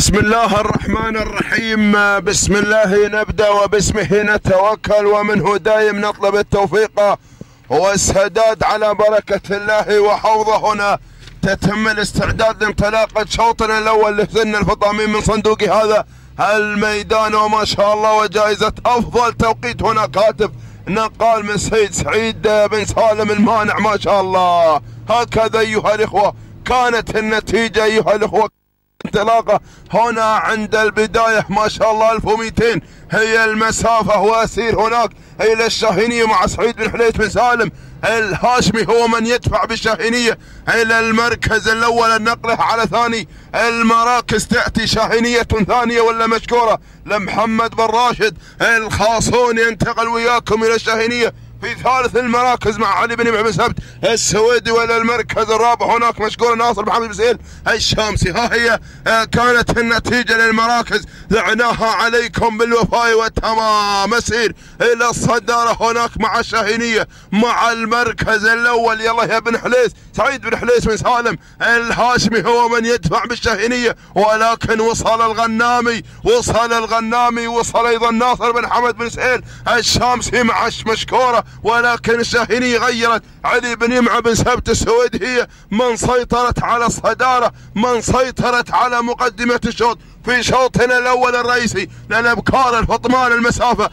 بسم الله الرحمن الرحيم. بسم الله نبدأ وباسمه نتوكل ومنه دايم نطلب التوفيق والسداد على بركة الله وحوضه. هنا تتم الاستعداد لانطلاقة شوطنا الأول لسن الفطامين من صندوق هذا الميدان، وما شاء الله وجائزة أفضل توقيت هنا كاتب نقال من سعيد بن سالم المانع. ما شاء الله هكذا أيها الإخوة كانت النتيجة أيها الإخوة. انطلاقه هنا عند البداية ما شاء الله 1200 هي المسافة، وأسير هناك إلى الشاهينية مع سعيد بن حليت بن سالم الهاشمي هو من يدفع بالشاهينية إلى المركز الأول. النقله على ثاني المراكز تأتي شاهينية ثانية ولا مشكورة لمحمد بن راشد. الخاصون ينتقل وياكم إلى الشاهينية في ثالث المراكز مع علي بن معبد سبت السويدي، ولا المركز الرابع هناك مشكور ناصر محمد بسيل الشامسي. ها هي كانت النتيجة للمراكز، دعناها عليكم بالوفاء والتمام. مسير إلى الصدارة هناك مع الشاهينية مع المركز الأول. يلا يا بن حليس سعيد بن حليس بن سالم الهاشمي هو من يدفع بالشاهينية، ولكن وصل الغنامي وصل أيضا ناصر بن حمد بن سهيل الشامسي مع مشكورة، ولكن الشاهينية غيرت. علي بن يمعة بن سبت السويدي هي من سيطرت على الصدارة، من سيطرت على مقدمة الشوط في شوطنا الأول الرئيسي للأبكار الفطمان. المسافة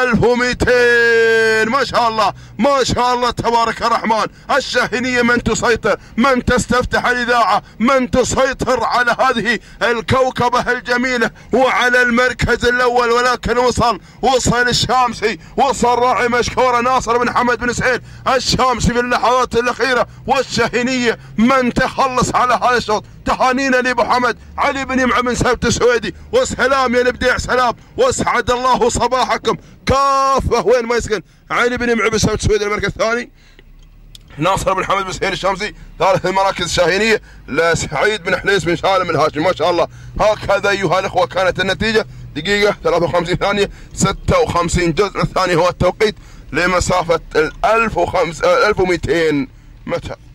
1200 ما شاء الله ما شاء الله تبارك الرحمن. الشاهينية من تسيطر، من تستفتح الإذاعة، من تسيطر على هذه الكوكبة الجميلة وعلى المركز الأول، ولكن وصل الشامسي، وصل راعي مشكورة ناصر بن حمد بن سعيد الشامسي في اللحظات الأخيرة، والشاهينية من تخلص على هذا الشوط. تهانينا لابو حمد علي بن يمعة بن سبت السويدي، وسلام يا الابداع سلام، واسعد الله صباحكم كافه وين ما يسكن. علي بن يمعة بن سبت السويدي المركز الثاني، ناصر بن حمد بن سهيل الشامسي ثالث المراكز الشاهينية لسعيد بن حليس بن سالم الهاشمي. ما شاء الله هكذا ايها الاخوه كانت النتيجه. دقيقه 53 ثانيه 56 جزء الثاني هو التوقيت لمسافه 1200 متر.